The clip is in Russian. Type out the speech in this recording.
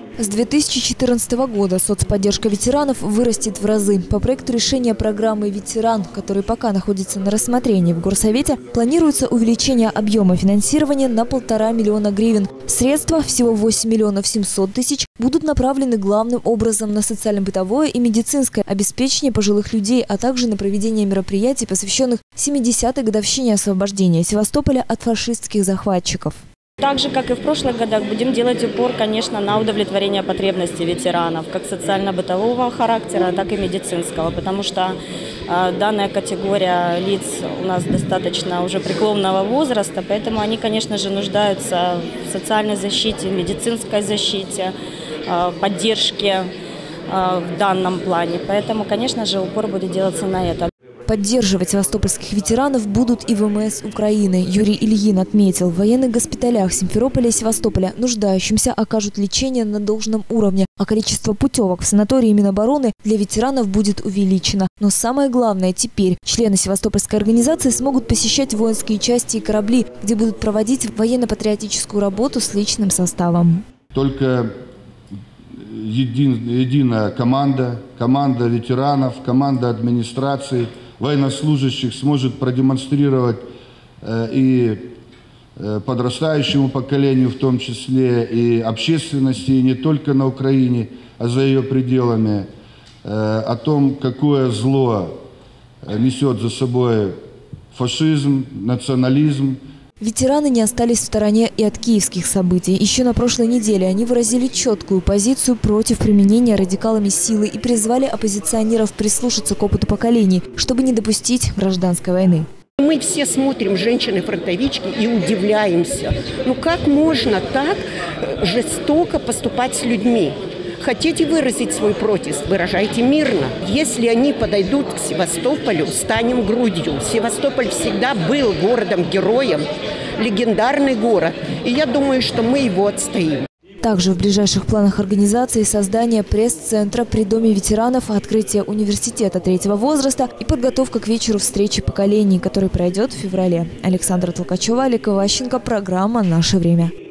С 2014 года соцподдержка ветеранов вырастет в разы. По проекту решения программы «Ветеран», который пока находится на рассмотрении в Горсовете, планируется увеличение объема финансирования на 1,5 миллиона гривен. Средства, всего 8 миллионов 700 тысяч, будут направлены главным образом на социально-бытовое и медицинское обеспечение пожилых людей, а также на проведение мероприятий, посвященных 70-й годовщине освобождения Севастополя от фашистских захватчиков. Так же, как и в прошлых годах, будем делать упор, конечно, на удовлетворение потребностей ветеранов, как социально-бытового характера, так и медицинского, потому что данная категория лиц у нас достаточно уже преклонного возраста, поэтому они, конечно же, нуждаются в социальной защите, медицинской защите, поддержке в данном плане. Поэтому, конечно же, упор будет делаться на это. Поддерживать севастопольских ветеранов будут и ВМС Украины. Юрий Ильин отметил, в военных госпиталях Симферополя и Севастополя нуждающимся окажут лечение на должном уровне, а количество путевок в санатории Минобороны для ветеранов будет увеличено. Но самое главное, теперь члены Севастопольской организации смогут посещать воинские части и корабли, где будут проводить военно-патриотическую работу с личным составом. Только единая команда ветеранов, команда администрации, военнослужащих сможет продемонстрировать и подрастающему поколению, в том числе и общественности, и не только на Украине, а за ее пределами, о том, какое зло несет за собой фашизм, национализм. Ветераны не остались в стороне и от киевских событий. Еще на прошлой неделе они выразили четкую позицию против применения радикалами силы и призвали оппозиционеров прислушаться к опыту поколений, чтобы не допустить гражданской войны. Мы все смотрим женщины-фронтовички и удивляемся. Ну как можно так жестоко поступать с людьми? Хотите выразить свой протест? Выражайте мирно. Если они подойдут к Севастополю, станем грудью. Севастополь всегда был городом-героем, легендарный город. И я думаю, что мы его отстоим. Также в ближайших планах организации создание пресс-центра при Доме ветеранов, открытие университета третьего возраста и подготовка к вечеру встречи поколений, который пройдет в феврале. Александра Толкачева, Олег Иващенко, программа «Наше время».